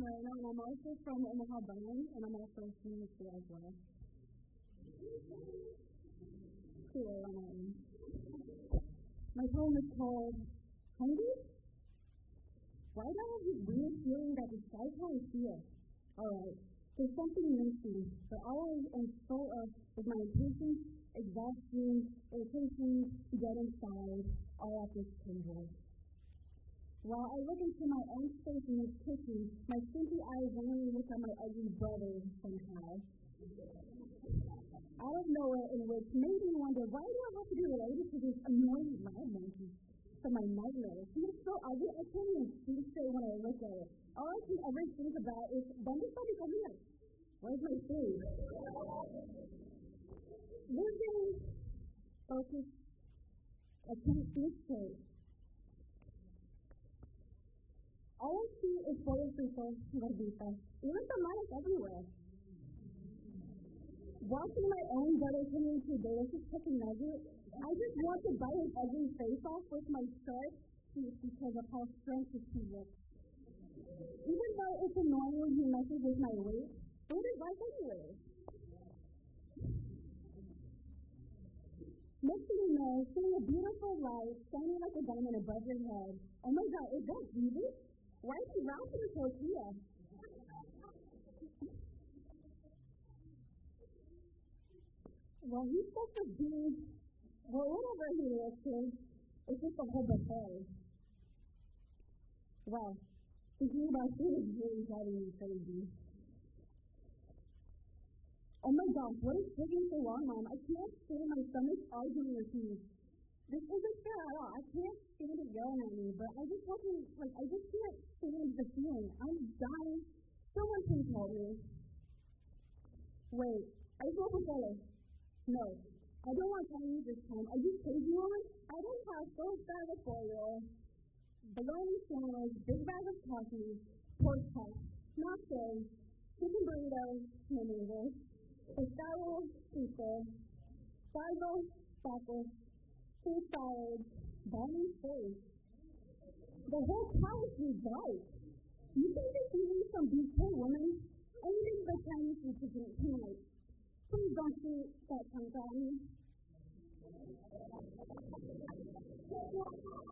Moreno, and I'm also from Omaha Bunny, and I'm also a senior here as well. Cool, my poem is called Hungry? Why do I have this weird feeling that the sky can't feel? Alright, there's something missing, but all I'm full of is my impatience, exhaustion, irritation, dead inside, all at this table. While I look into my own space in this kitchen, my stinky eyes only look at my ugly brother somehow. Out of nowhere, in which made me wonder, why do I have to be related to this annoying mad monkey from my nightmares? He is so ugly, I can't even see straight when I look at it. All I can ever think about is, ¿dónde está mi comida? Where's my food? Listen, focus, I can't think straight. All I see is photos people gorditas. Even tamales everywhere. Watching my own brother turn into a delicious chicken nugget, I just want to bite his ugly face off with my sharp teeth because of how scrumptious he looks. Even though it's annoying when he messes with my weight, food is life anyway. Next thing you know, seeing a beautiful light shining like a diamond above your head. Oh my God, is that Jesus? Why is he wrapping a tortilla? Well, he's supposed to be, well, whatever he is, it's just a whole buffet. Well, thinking about food is really driving me crazy. Oh my gosh, what is taking so long, Mom? I can't stand my stomach arguing with me. This isn't fair at all. I can't stand it yelling at me, but I just can't stand the feeling. I'm dying. Someone please help me. Wait, I just want to say, no, I don't want Chinese this time. Are you crazy, woman? I don't have those bag of oil, bologna sandwich, big bag of coffee, pork chop, nachos, chicken burritos, menudos, pescado, pizza, salgo, tacos, fruit salad, bone steak. The whole house is right. You think this is some beautiful woman? Only the Chinese food chicken tonight. Please don't shoot that tongue at me.